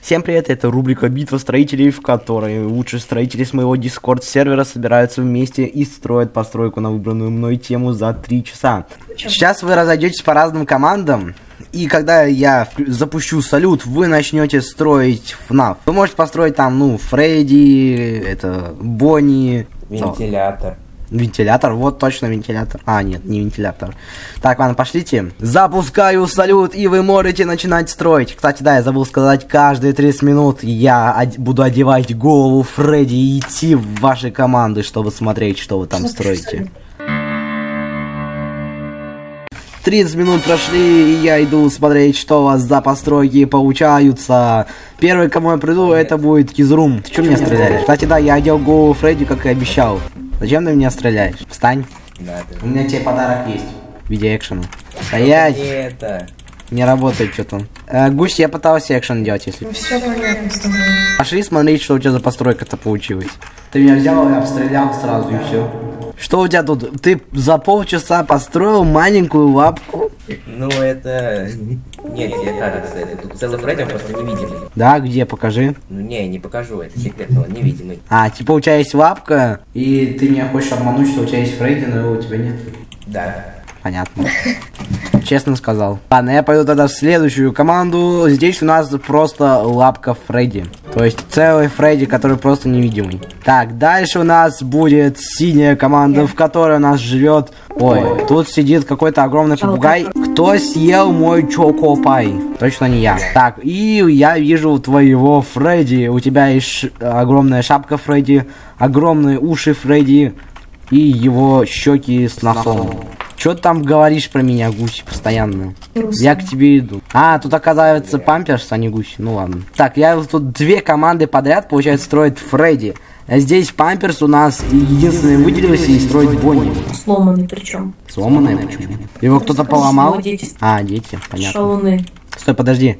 Всем привет, это рубрика «Битва строителей», в которой лучшие строители с моего Discord-сервера собираются вместе и строят постройку на выбранную мной тему за 3 часа. Сейчас вы разойдетесь по разным командам, и когда я запущу салют, вы начнете строить FNAF. Вы можете построить там, Фредди, Бонни... Вентилятор. Вентилятор, вот точно вентилятор. А, нет, не вентилятор. Так, ладно, пошлите. Запускаю салют, и вы можете начинать строить. Кстати, да, я забыл сказать, каждые 30 минут я буду одевать голову Фредди и идти в ваши команды, чтобы смотреть, что вы там строите. 30 минут прошли, и я иду смотреть, что у вас за постройки получаются. Первый, к кому я приду, это будет Кизрум. Ты что меня стреляешь? Кстати, да, я одел голову Фредди, как и обещал. Зачем ты меня стреляешь? Встань. Да, у меня тебе подарок есть. В виде экшена. Стоять! Это? Не работает что-то. Гусь, я пытался экшен делать, если... Все понятно с тобой. Пошли смотреть, что у тебя за постройка-то получилась. Ты меня взял и обстрелял сразу, и все. Что у тебя тут? Ты за полчаса построил маленькую лапку? Ну, это... Нет, тебе кажется, это тут целый Фредди, он просто невидимый. Да, где? Покажи. Ну, не покажу, это секрет, он невидимый. А, типа у тебя есть лапка, и ты меня хочешь обмануть, что у тебя есть Фредди, но его у тебя нет? Да. Понятно. Честно сказал. Ладно, я пойду тогда в следующую команду. Здесь у нас просто лапка Фредди. То есть целый Фредди, который просто невидимый. Так, дальше у нас будет синяя команда, в которой у нас живет... Ой, тут сидит какой-то огромный попугай. Кто съел мой чокопай? Точно не я. Так, и я вижу твоего Фредди. У тебя есть огромная шапка Фредди, огромные уши Фредди и его щеки с носом. Что ты там говоришь про меня, гусь, постоянно? Я к тебе иду. А, тут оказывается памперс, а не гусь. Ну ладно. Так, я тут 2 команды подряд, получается, строит Фредди. А здесь памперс у нас единственный выделился и строит Бонни. Сломанный причем. Сломанный почему? Его кто-то поломал? Дети. А, дети, понятно. Шалуны. Стой, подожди.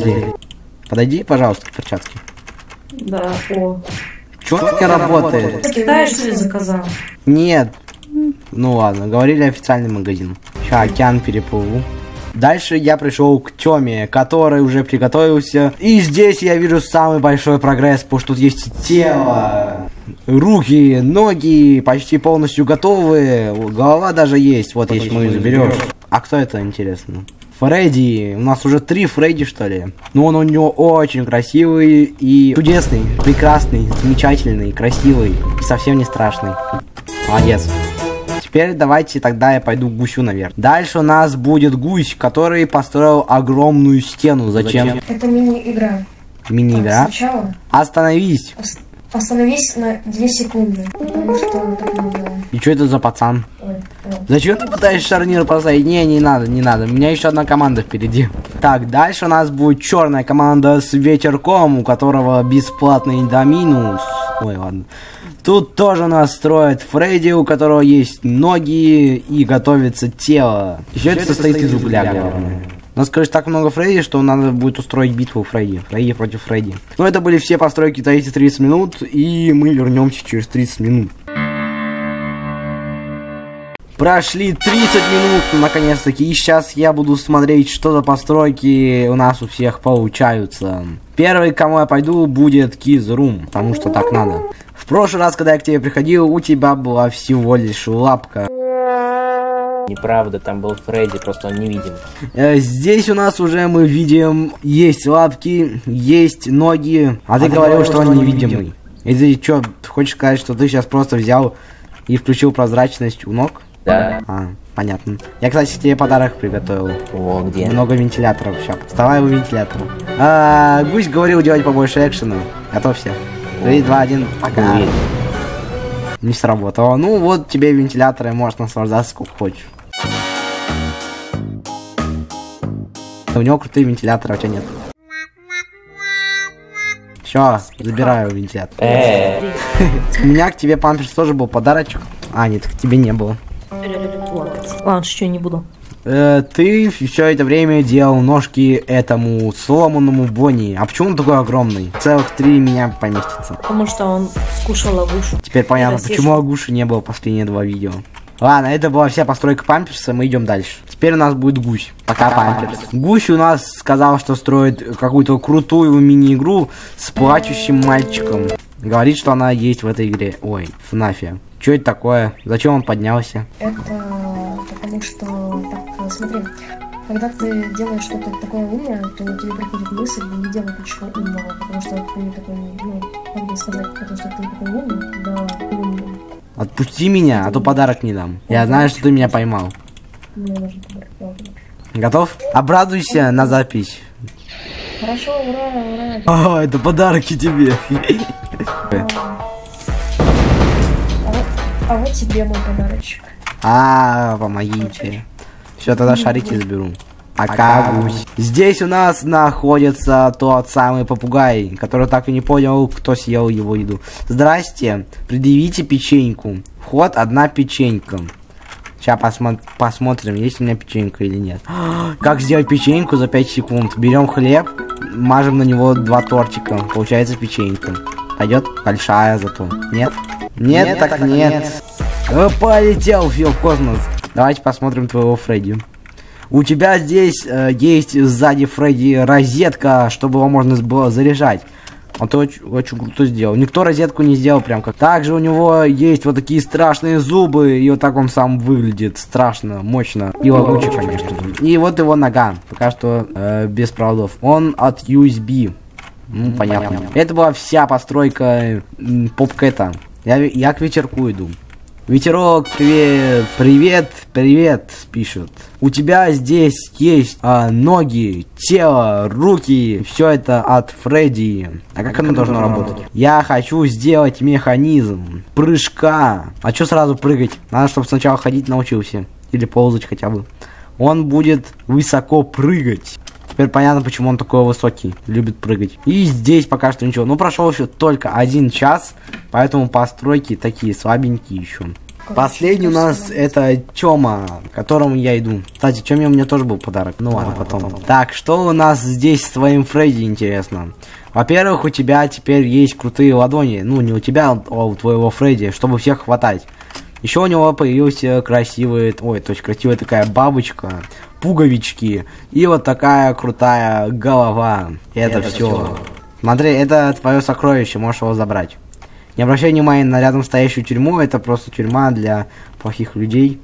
Подойди, пожалуйста, к перчатке. Да, о. Чё так не работает? Китай, что ли, заказал? Нет. Ну ладно, говорили официальный магазин. Сейчас океан переплыву. Дальше я пришел к Тёме, который уже приготовился. И здесь я вижу самый большой прогресс, потому что тут есть тело, руки, ноги почти полностью готовы. Голова даже есть, вот если мы ее заберешь. А кто это, интересно? Фредди. У нас уже 3 Фредди, что ли? Но он у него очень красивый и чудесный, прекрасный, замечательный, красивый и совсем не страшный. Молодец. Теперь давайте тогда я пойду к гусю наверх. Дальше у нас будет гусь, который построил огромную стену. Зачем? Это мини-игра. Мини-игра? Сначала Остановись. остановись на 2 секунды, потому что так не делаем. И что это за пацан? Ой, Зачем ты пытаешься шарнир поставить? Не надо, не надо. У меня еще одна команда впереди. Так, дальше у нас будет черная команда с ветерком, у которого бесплатный доминус. Ой, ладно. Тут тоже у нас строят Фредди, у которого есть ноги и готовится тело. Еще это состоит из угля, главное. У нас, короче, так много Фредди, что надо будет устроить битву Фредди. Фредди против Фредди. Ну, это были все постройки за эти 30 минут, и мы вернемся через 30 минут. Прошли 30 минут, наконец-таки, и сейчас я буду смотреть, что за постройки у нас у всех получаются. Первый, к кому я пойду, будет Кизрум, потому что так надо. В прошлый раз, когда я к тебе приходил, у тебя была всего лишь лапка. Неправда, там был Фредди, просто он не видим. Здесь у нас уже мы видим, есть лапки, есть ноги, а ты говорил, что он невидимый. И ты что, хочешь сказать, что ты сейчас просто взял и включил прозрачность у ног? Да. А, понятно. Я, кстати, тебе подарок приготовил. О, где? Много вентиляторов. Сейчас, вставай у вентилятора. Гусь говорил делать побольше экшена. Готовься. 3, 2, 1, пока. Не сработало. Ну вот тебе вентиляторы, можешь наслаждаться сколько хочешь. У него крутые вентиляторы, а у тебя нет. Все, забираю вентилятор. У меня к тебе, памперс, тоже был подарочек. А, нет, к тебе не было. Ладно, что не буду. Ты все это время делал ножки этому сломанному Бонни. А почему он такой огромный? Целых 3 меня поместится. Потому что он скушал агушу. Теперь понятно, почему агуши не было последние 2 видео. Ладно, это была вся постройка памперса, мы идем дальше. Теперь у нас будет гусь. Пока памперс. Гусь у нас сказал, что строит какую-то крутую мини-игру с плачущим мальчиком. Говорит, что она есть в этой игре. Ой, в FNAF. Что это такое? Зачем он поднялся? Это потому что, так, смотри, когда ты делаешь что-то такое умное, то тебе приходит мысль не делать ничего умного, потому что ты такой, ну, как бы сказать, потому что ты такой умный, да, умный. Отпусти меня, а то подарок не дам. Я знаю, что ты меня поймал. Мне нужен подарок, ладно. Готов? Обрадуйся на запись. Хорошо, ура, ура. Это подарки тебе. А вот тебе мой подарочек. Помогите. Все, тогда шарики заберу. Пока, гусь. Здесь у нас находится тот самый попугай, который так и не понял, кто съел его еду. Здрасте, предъявите печеньку. Вход 1 печенька. Сейчас посмотрим, есть у меня печенька или нет. Как сделать печеньку за 5 секунд? Берем хлеб, мажем на него 2 тортика. Получается печенька. Пойдет? Большая зато. Нет? Нет, так нет. Полетел Фил в космос. Давайте посмотрим твоего Фредди. У тебя здесь есть сзади Фредди розетка, чтобы его можно было заряжать. Он то очень круто сделал. Никто розетку не сделал прям как. Также у него есть вот такие страшные зубы. И вот так он сам выглядит. Страшно, мощно. И лагучий, конечно. И вот его нога. Пока что без проводов. Он от USB. Ну, понятно. Это была вся постройка попкэта. Я к ветерку иду. Ветерок, привет, привет, привет, пишет. У тебя здесь есть ноги, тело, руки, все это от Фредди. А как оно должно работать? Я хочу сделать механизм прыжка. А что сразу прыгать? Надо, чтобы сначала ходить научился. Или ползать хотя бы. Он будет высоко прыгать. Теперь понятно, почему он такой высокий, любит прыгать. И здесь пока что ничего. Ну, прошел еще только 1 час, поэтому постройки такие слабенькие еще. Последний у нас это Тёма, к которому я иду. Кстати, Тёме у меня тоже был подарок. Ну ладно, потом. Так, что у нас здесь с твоим Фредди, интересно? Во-первых, у тебя теперь есть крутые ладони. Ну, не у тебя, а у твоего Фредди, чтобы всех хватать. Еще у него появился красивый, красивая такая бабочка, пуговички и вот такая крутая голова. И это все. Смотри, это твое сокровище, можешь его забрать. Не обращай внимания на рядом стоящую тюрьму, это просто тюрьма для плохих людей.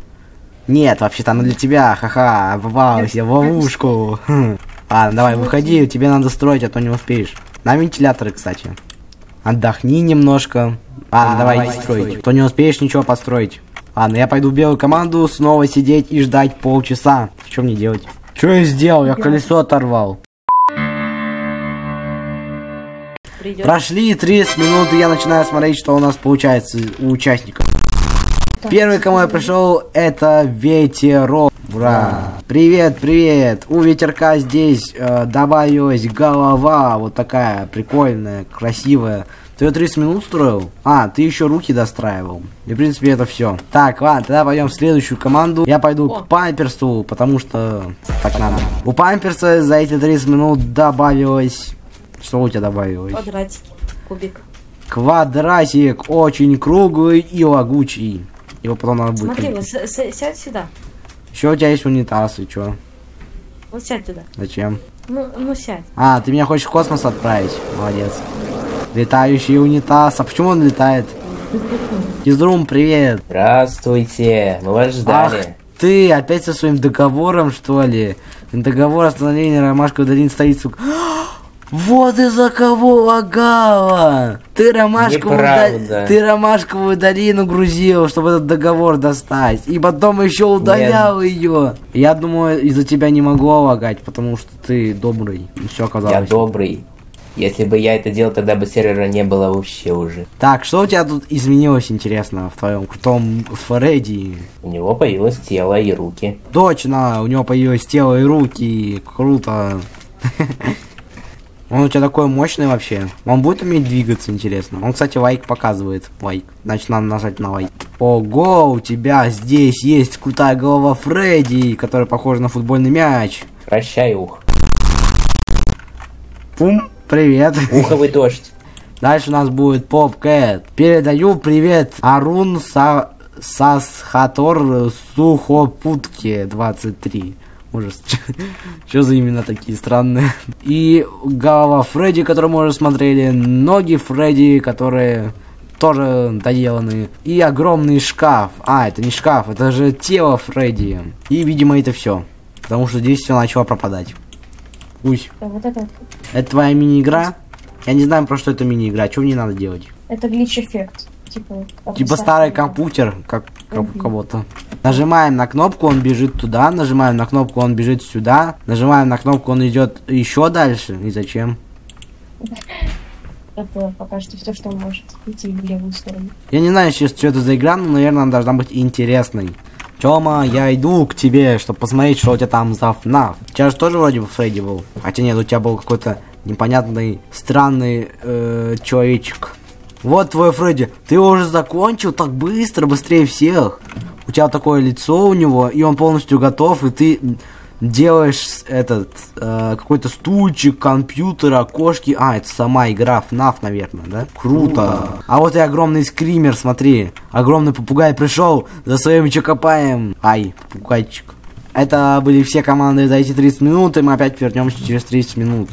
Нет, вообще-то она для тебя, ха-ха, попался в ловушку. Ладно, давай, выходи, тебе надо строить, а то не успеешь. На вентиляторы, кстати. Отдохни немножко. Ладно, давай строить. То не успеешь ничего построить. Ладно, я пойду в белую команду, снова сидеть и ждать полчаса. Что мне делать? Что я сделал? Я колесо оторвал. Прошли 30 минут, и я начинаю смотреть, что у нас получается у участников. Первый, кому я пришел, это Ветерок. Ура! Привет, привет! У Ветерка здесь добавилась голова, вот такая прикольная, красивая. Ты ее 30 минут строил? А, ты еще руки достраивал. И в принципе это все. Так, ладно, тогда пойдем в следующую команду. Я пойду к Памперсу, потому что так надо. У Памперса за эти 30 минут добавилось... Что у тебя добавилось? Квадратики, кубик. Квадратик очень круглый и лагучий. Его потом надо будет... Смотри, вот сядь сюда. Еще у тебя есть унитаз, и чё? Вот сядь туда. Зачем? Ну сядь. А, ты меня хочешь в космос отправить? Молодец. Летающий унитаз. А почему он летает? Изрум, привет. Здравствуйте, мы вас ждали. Ах, ты опять со своим договором, что ли? Договор остановления Ромашковой долины стоит, сука. Вот из-за кого лагало! Ты Ромашковую долину грузил, чтобы этот договор достать. И потом еще удалял ее. Я думаю, из-за тебя не могло лагать, потому что ты добрый. И все оказалось. Я добрый. Если бы я это делал, тогда бы сервера не было вообще уже. Так, что у тебя тут изменилось, интересно, в твоем крутом Фредди? У него появилось тело и руки. Точно, у него появилось тело и руки. Круто. Он у тебя такой мощный вообще. Он будет уметь двигаться, интересно. Он, кстати, лайк показывает. Лайк. Значит, надо нажать на лайк. Ого, у тебя здесь есть крутая голова Фредди, которая похожа на футбольный мяч. Прощай, ух. Пум, привет. Уховый дождь. Дальше у нас будет Попкэт. Передаю привет Арун Сасхатор Сухопутке 23. Ужас. Что за имена такие странные? И голова Фредди, которую мы уже смотрели. Ноги Фредди, которые тоже доделаны. И огромный шкаф. А, это не шкаф, это же тело Фредди. И, видимо, это все. Потому что здесь все начало пропадать. Уй. Вот это. Это твоя мини-игра? Я не знаю, про что это мини-игра. Что мне надо делать? Это глич-эффект. Типа старый компьютер, как у кого-то. Нажимаем на кнопку, он бежит туда. Нажимаем на кнопку, он бежит сюда. Нажимаем на кнопку, он идет еще дальше. И зачем? Это пока что все, что он может идти в левую сторону. Я не знаю сейчас, что это за игра, но, наверное, она должна быть интересной. Тёма, я иду к тебе, чтобы посмотреть, что у тебя там за FNAF. У тебя же тоже вроде бы Фредди был. Хотя нет, у тебя был какой-то непонятный, странный человечек. Вот твой Фредди. Ты его уже закончил так быстро, быстрее всех. У тебя такое лицо у него, и он полностью готов, и ты делаешь этот какой-то стульчик, компьютер, окошки. А, это сама игра FNAF, наверное, да? Круто. А вот и огромный скример, смотри. Огромный попугай пришел за своим чокопаем. Ай, попугайчик. Это были все команды за эти 30 минут, и мы опять вернемся через 30 минут.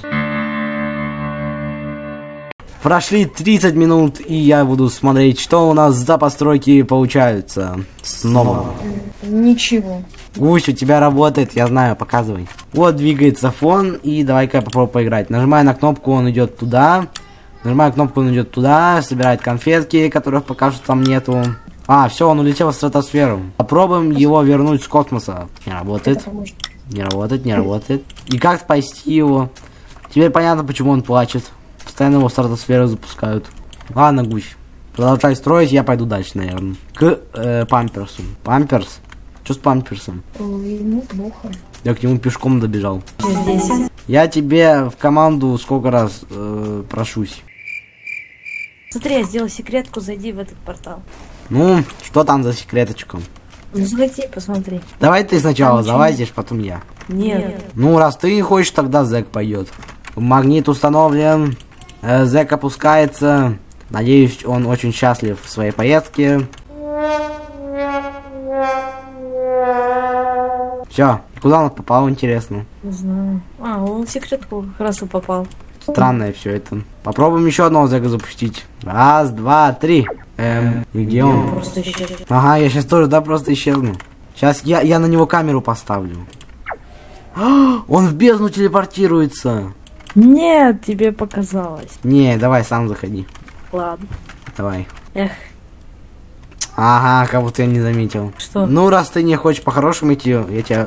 Прошли 30 минут, и я буду смотреть, что у нас за постройки получаются. Снова. Ничего. Гусь, у тебя работает, я знаю, показывай. Вот двигается фон, и давай-ка я попробую поиграть. Нажимаю на кнопку, он идет туда. Нажимаю кнопку, он идет туда, собирает конфетки, которых пока что там нету. А, все, он улетел в стратосферу. Попробуем его вернуть с космоса. Не работает. Не работает, не работает. И как спасти его? Теперь понятно, почему он плачет. Постоянно его в стратосферу запускают. Ладно, Гусь. Продолжай строить, я пойду дальше, наверное. К Памперсу. Памперс? Что с Памперсом? Ему плохо. Я к нему пешком добежал. Здесь. Я тебе в команду сколько раз прошусь. Смотри, я сделал секретку, зайди в этот портал. Ну, что там за секреточка? Ну зайди, посмотри. Давай ты сначала Там залазишь, потом я. Нет. Ну, раз ты не хочешь, тогда Зэк пойдет. Магнит установлен. Зэк опускается. Надеюсь, он очень счастлив в своей поездке. Все, куда он попал, интересно. Не знаю. А, он в секретку как раз и попал. Странное все это. Попробуем еще одного Зэка запустить. Раз, два, три. И где он? Просто исчез. Ага, я сейчас тоже, да, просто исчезну. Сейчас я на него камеру поставлю. Он в бездну телепортируется. Нет, тебе показалось. Не, давай сам заходи. Ладно. Давай. Эх, Ага, как будто я не заметил. что? Ну, раз ты не хочешь по-хорошему идти, я тебя...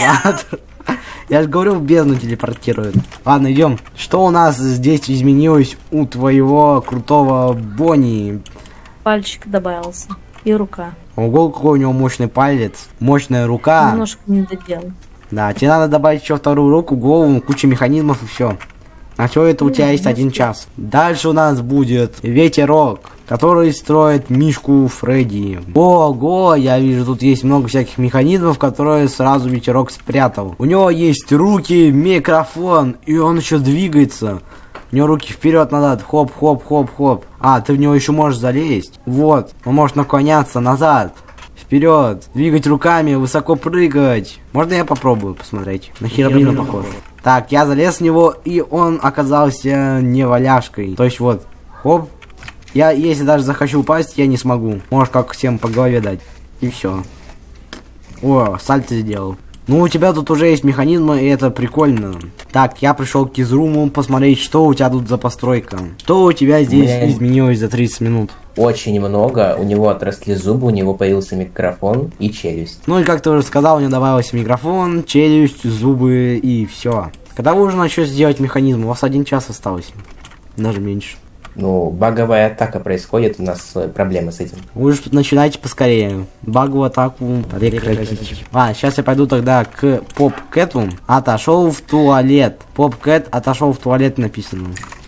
Я же говорю, в бездну телепортируют. Ладно, идем. Что у нас здесь изменилось у твоего крутого Бонни? Пальчик добавился. И рука. Ого, какой у него мощный палец. Мощная рука. Немножко не доделал. Да, тебе надо добавить еще вторую руку, голову, кучу механизмов и все. На все это у тебя есть 1 час. Дальше у нас будет ветерок, который строит мишку Фредди. Ого, я вижу, тут есть много всяких механизмов, которые сразу ветерок спрятал. У него есть руки, микрофон, и он еще двигается. У него руки вперед-назад, хоп-хоп-хоп-хоп. А, ты в него еще можешь залезть. Вот, он может наклоняться назад. Вперед, двигать руками, высоко прыгать. Можно я попробую посмотреть? На Херобрина похож. Так, я залез в него, и он оказался не валяшкой. То есть вот, хоп. Я, если даже захочу упасть, я не смогу. Можешь как всем по голове дать. И все. О, сальто сделал. Ну, у тебя тут уже есть механизмы, и это прикольно. Так, я пришел к Кизруму посмотреть, что у тебя тут за постройка. Что у тебя здесь изменилось за 30 минут? Очень много. У него отросли зубы, у него появился микрофон и челюсть. Ну и как ты уже сказал, у него добавился микрофон, челюсть, зубы и все. Когда вы уже начнете делать механизм? У вас 1 час осталось. Даже меньше. Ну, баговая атака происходит, у нас проблемы с этим. Вы же начинайте поскорее. Баговую атаку прекратить. А, сейчас я пойду тогда к Поп-Кэту. Отошел в туалет. Поп-Кэт отошел в туалет написано.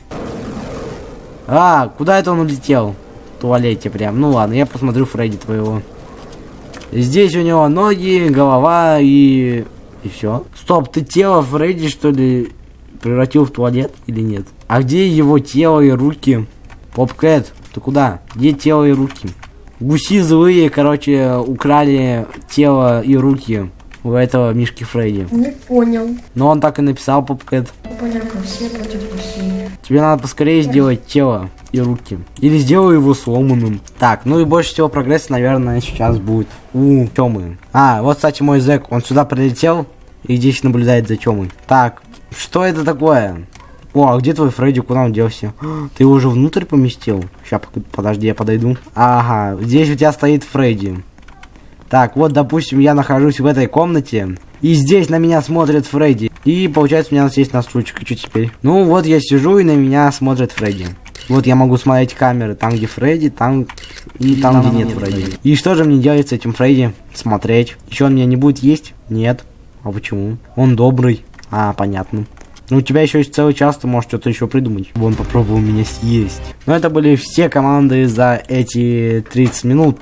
А, куда это он улетел? В туалете прям. Ну ладно, я посмотрю Фредди твоего. Здесь у него ноги, голова и все. Стоп, ты тело Фредди, что ли, превратил в туалет или нет? А где его тело и руки? Поп-Кэт, ты куда? Где тело и руки? Гуси злые, короче, украли тело и руки у этого Мишки Фредди. Не понял. Но он так и написал, Попкэт. Понятно, все против гусей. Тебе надо поскорее сделать тело и руки. Или сделай его сломанным. Так, ну и больше всего прогресса, наверное, сейчас будет у Тёмы. А, вот, кстати, мой зэк. Он сюда прилетел и здесь наблюдает за Тёмой. Так, что это такое? О, а где твой Фредди? Куда он делся? Ты его уже внутрь поместил? Сейчас, подожди, я подойду. Ага, здесь у тебя стоит Фредди. Так, вот, допустим, я нахожусь в этой комнате. И здесь на меня смотрит Фредди. И получается, у меня здесь на стульчик. И что теперь? Ну, вот я сижу, и на меня смотрит Фредди. Вот я могу смотреть камеры. Там, где Фредди, там и там, где нет Фредди. И что же мне делать с этим Фредди? Смотреть. Еще он меня не будет есть? Нет. А почему? Он добрый. А, понятно. Ну, у тебя еще есть целый час, ты можешь что-то еще придумать. Вон, попробовал меня съесть. Но это были все команды за эти 30 минут.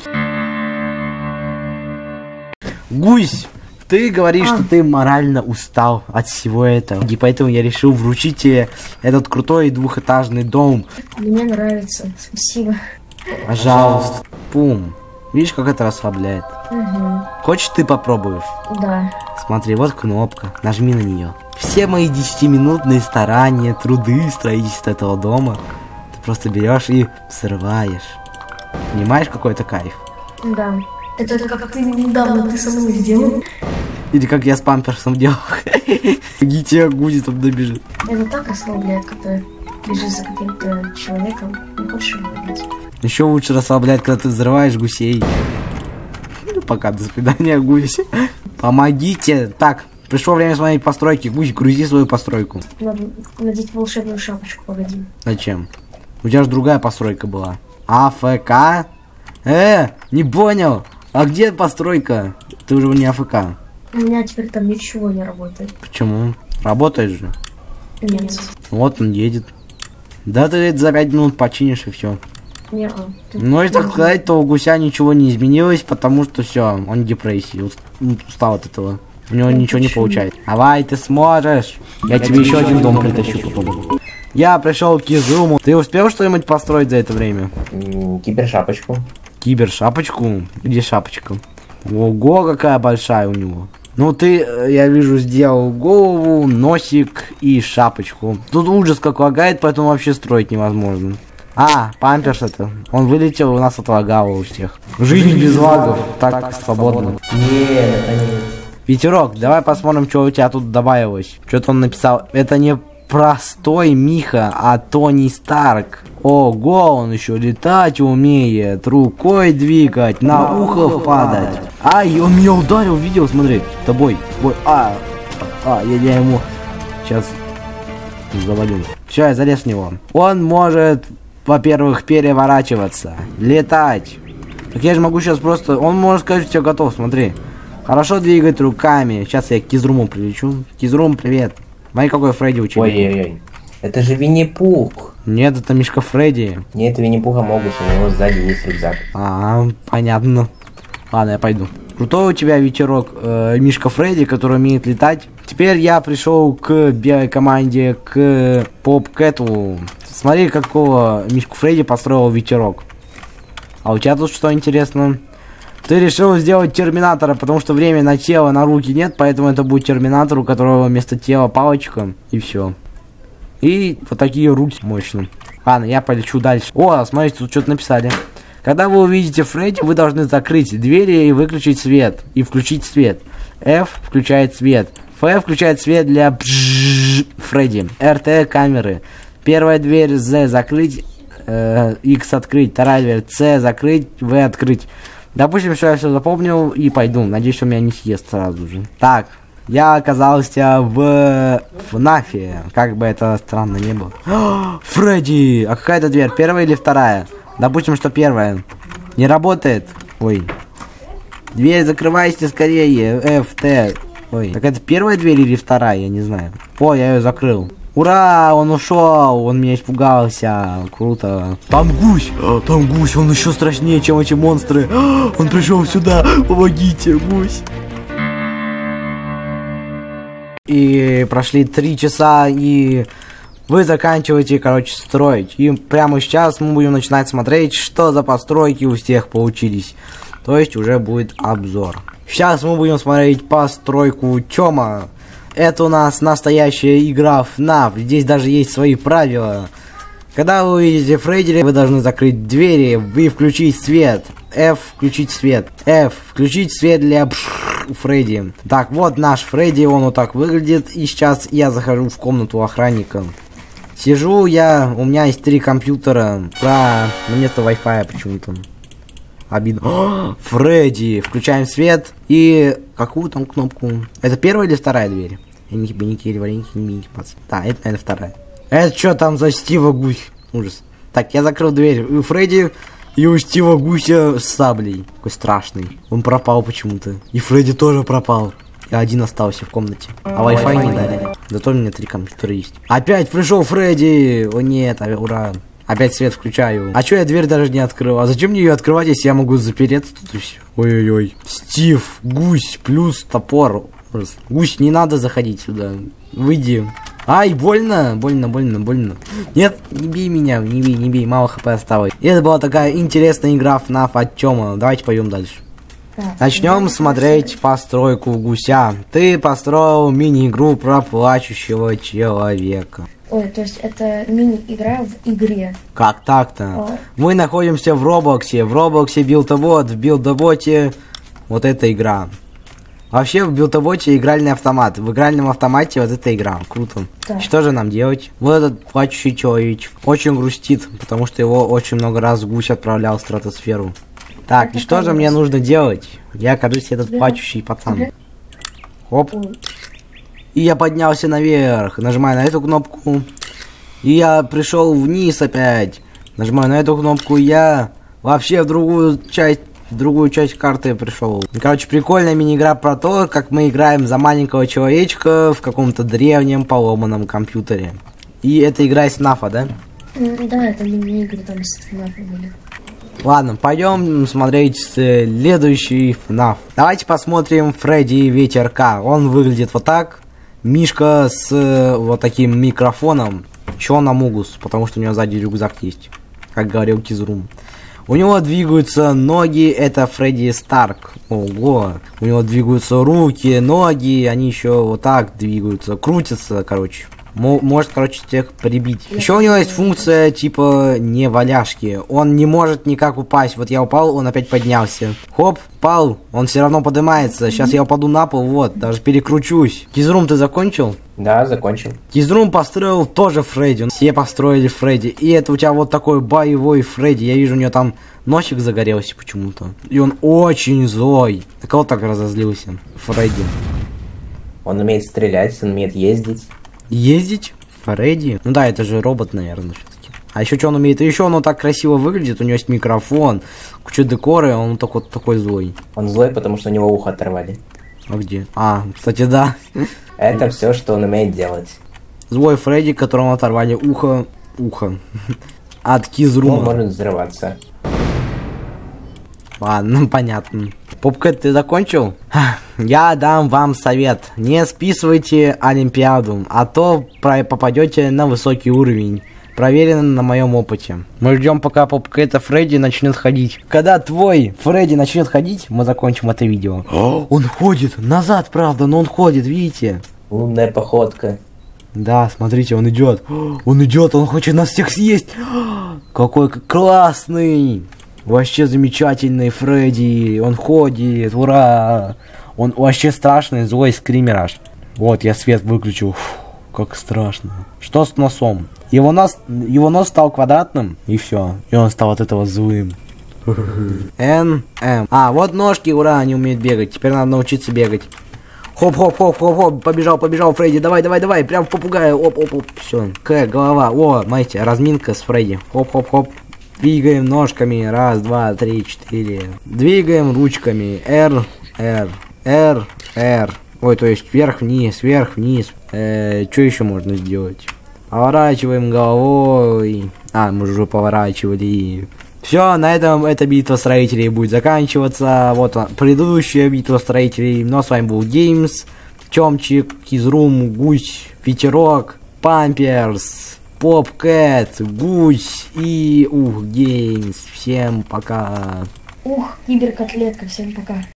Гусь, ты говоришь, что ты морально устал от всего этого. И поэтому я решил вручить тебе этот крутой двухэтажный дом. Мне нравится. Спасибо. Пожалуйста. Пум. Видишь, как это расслабляет? Угу. Хочешь, ты попробуешь? Да. Смотри, вот кнопка. Нажми на нее. Все мои 10-минутные старания, труды, строительство этого дома ты просто берешь и взрываешь. Понимаешь, какой это кайф? Да. Это как ты недавно со мной сделал. Или как я с памперсом делал. Гитя Гузи там добежит. Это так расслабляет, когда бежишь за каким-то человеком, не хочешь его убить. Еще лучше расслабляет, когда ты взрываешь гусей. Ну, пока, до свидания, гусь. Помогите. Так, пришло время смотреть постройки. Гусь, грузи свою постройку. Надо надеть волшебную шапочку, погоди. Зачем? У тебя же другая постройка была. АФК? Не понял. А где постройка? Ты уже не АФК. У меня теперь там ничего не работает. Почему? Работаешь же. Нет. Вот он едет. Да ты это за 5 минут починишь и все. Ну, если так сказать, то у гуся ничего не изменилось, потому что все, он в депрессии. Устал от этого. У него ничего не получается. Давай, ты сможешь. Я тебе еще один дом притащу. Я пришел к Изуму. Ты успел что-нибудь построить за это время? Кибершапочку. Кибершапочку? Где шапочка? Ого, какая большая у него. Ну ты, я вижу, сделал голову, носик и шапочку. Тут ужас как лагает, поэтому вообще строить невозможно. А, памперс это. Он вылетел, у нас отлагало у всех. Жизнь без лагов. Так свободно. Нет, это не... Ветерок, давай посмотрим, что у тебя тут добавилось. Что-то он написал. Это не простой Миха, а Тони Старк. Ого, он еще летать умеет, рукой двигать, на ухо падать. Ай, он меня ударил, видел, смотри, тобой. Я ему сейчас завалю. Все, я залез в него. Он может, во-первых, переворачиваться, летать. Так я же могу сейчас просто... Он может сказать, что я готов, смотри. Хорошо двигать руками. Сейчас я к Кизруму прилечу. Кизрум, привет. Смотри, какой Фредди у тебя. Ой-ой-ой. Это же Винни-Пух. Нет, это Мишка Фредди. Нет, Винни-Пуха могут, у него сзади есть рюкзак. Понятно. Ладно, я пойду. Крутой у тебя ветерок, Мишка Фредди, который умеет летать. Теперь я пришел к белой команде, к Попкэту. Смотри, какого Мишку Фредди построил ветерок. А у тебя тут что интересно? Ты решил сделать терминатора, потому что время на тело, на руки нет, поэтому это будет терминатор, у которого вместо тела палочка, и все. И вот такие руки мощные. Ладно, я полечу дальше. О, смотрите, тут что-то написали. Когда вы увидите Фредди, вы должны закрыть двери и выключить свет. И включить свет. F включает свет. F включает свет для Фредди. RT камеры. Первая дверь Z закрыть. X открыть. Вторая дверь C закрыть. V открыть. Допустим, что я все запомнил и пойду. Надеюсь, он меня не съест сразу же. Так, я оказался в ФНАФе. Как бы это странно не было. Фредди! А какая это дверь? Первая или вторая? Допустим, что первая. Не работает. Ой. Дверь закрывайте скорее. FT. Ой. Так это первая дверь или вторая? Я не знаю. О, я ее закрыл. Ура! Он ушел! Он меня испугался. Круто. Там гусь! Там гусь! Он еще страшнее, чем эти монстры. Он пришел сюда! Помогите, гусь! И прошли 3 часа, и вы заканчиваете, короче, строить. И прямо сейчас мы будем начинать смотреть, что за постройки у всех получились. То есть уже будет обзор. Сейчас мы будем смотреть постройку Тёма. Это у нас настоящая игра FNAF. Здесь даже есть свои правила. Когда вы увидите Фредди, вы должны закрыть двери и включить свет. F включить свет. F включить свет для Фредди. Так, вот наш Фредди, он вот так выглядит. И сейчас я захожу в комнату охранника. Сижу я, у меня есть 3 компьютера. Да, но нету Wi-Fi почему-то. Обидно. О, Фредди! Включаем свет. И какую там кнопку? Это первая или вторая дверь? Да, это, наверное, вторая. Это что там за Стива Гусь? Ужас. Так, я закрыл дверь. У Фредди и у Стива Гуся с саблей. Какой страшный. Он пропал почему-то. И Фредди тоже пропал. И один остался в комнате. А Wi-Fi не дали. Зато у меня 3 компьютера есть. Опять пришел Фредди! О нет, ура. Опять свет включаю. А чё я дверь даже не открыл? А зачем мне ее открывать, если я могу запереться тут и все? Ой-ой-ой. Стив, Гусь, плюс топор. Гусь, не надо заходить сюда. Выйди. Ай, больно, больно. Нет, не бей меня, не бей, мало хп осталось. И это была такая интересная игра FNAF от Тёма. Давайте пойдем дальше. Начнем смотреть постройку гуся. Ты построил мини-игру про плачущего человека. Ой, то есть это мини-игра в игре. Как так-то? Мы находимся в Роблоксе. В Роблоксе билд-а-бот. В билд-а-боте вот эта игра. Вообще в билд-а-боте игральный автомат. В игральном автомате вот эта игра. Круто. Да. Что же нам делать? Вот этот плачущий человечек очень грустит, потому что его очень много раз гусь отправлял в стратосферу. Так, это и что же мне нужно делать? Я, кажется, этот плачущий пацан. Оп. И я поднялся наверх. Нажимаю на эту кнопку. И я пришел вниз опять. Нажимаю на эту кнопку. Я вообще в другую часть карты пришел. Короче, прикольная мини-игра про то, как мы играем за маленького человечка в каком-то древнем поломанном компьютере. И это игра из FNAF, да? Да, это мини-игры там с FNAF были. Ладно, пойдем смотреть следующий FNAF. Давайте посмотрим Фредди Ветерка. Он выглядит вот так. Мишка с вот таким микрофоном. Чё на Мугус? Потому что у него сзади рюкзак есть. Как говорил Кизрум. У него двигаются ноги, это Фредди Старк. Ого. У него двигаются руки, ноги, они еще вот так двигаются, крутятся, короче. Может, короче, всех прибить. Еще у него есть функция типа не валяшки. Он не может никак упасть. Вот я упал, он опять поднялся. Хоп, пал, он все равно поднимается. Сейчас я упаду на пол, вот, даже перекручусь. Кизрум, ты закончил? Да, закончил. Кизрум построил тоже Фредди. Все построили Фредди. И это у тебя вот такой боевой Фредди. Я вижу, у него там носик загорелся почему-то. И он очень злой. На кого так разозлился? Фредди. Он умеет стрелять, он умеет ездить. Ездить? Фредди? Ну да, это же робот, наверное, все-таки. А еще что он умеет? И еще он вот так красиво выглядит, у него есть микрофон, куча декора, и он такой злой. Он злой, потому что у него ухо оторвали. А где? А, кстати, да. Это все, что он умеет делать. Злой Фредди, которому оторвали ухо. От Кизрума. Он может взрываться. Ладно, понятно. Попкэт, ты закончил? Я дам вам совет. Не списывайте Олимпиаду, а то попадете на высокий уровень. Проверено на моем опыте. Мы ждем, пока Попкэта Фредди начнет ходить. Когда твой Фредди начнет ходить, мы закончим это видео. Он ходит назад, правда, но он ходит, видите? Лунная походка. Да, смотрите, он идет. Он идет, он хочет нас всех съесть. Какой классный. Вообще замечательный Фредди. Он ходит, ура. Он вообще страшный, злой скример аж. Вот, я свет выключил. Фу, как страшно. Что с носом? Его нос стал квадратным, и все. И он стал от этого злым. Н, М. А, вот ножки, ура, они умеют бегать. Теперь надо научиться бегать. Хоп-хоп-хоп-хоп-хоп. Побежал, Фредди. Давай. Прям в попугая. Оп. Все. К, голова. О, смотрите, разминка с Фредди. Хоп-хоп-хоп. Двигаем ножками. Раз, два, три, четыре. Двигаем ручками. Р. Ой, то есть вверх-вниз. Что еще можно сделать? Поворачиваем головой. А, мы уже поворачивали. Все, на этом эта битва строителей будет заканчиваться. Вот предыдущая битва строителей. Но с вами был Геймс, Тёмчик, Кизрум, Гусь, Ветерок, Памперс. Попкэт, Гусь и Геймс. Всем пока. Киберкотлетка, всем пока.